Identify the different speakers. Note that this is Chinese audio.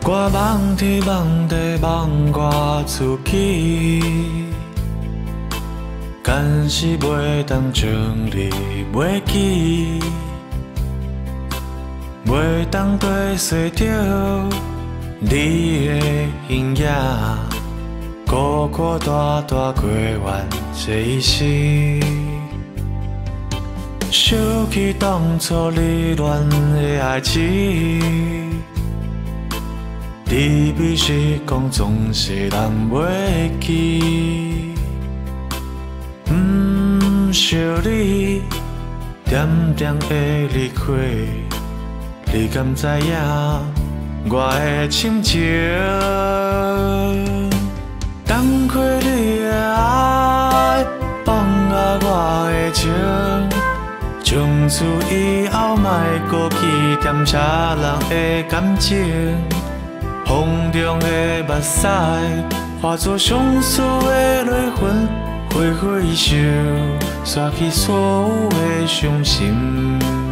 Speaker 1: 我梦天梦地梦我自己，敢是袂当将你袂记，袂当对视着你的形影，孤孤单单过完这一生。想起当初你恋的爱情。 你比是讲总是人袂记，不惜你点点的离开，你敢知影我的深情？当开你的爱，放下我的情，从此以后莫搁去惦写人的感情。 风中的目屎，化作相思的泪痕，挥挥手，刷去所有的伤心。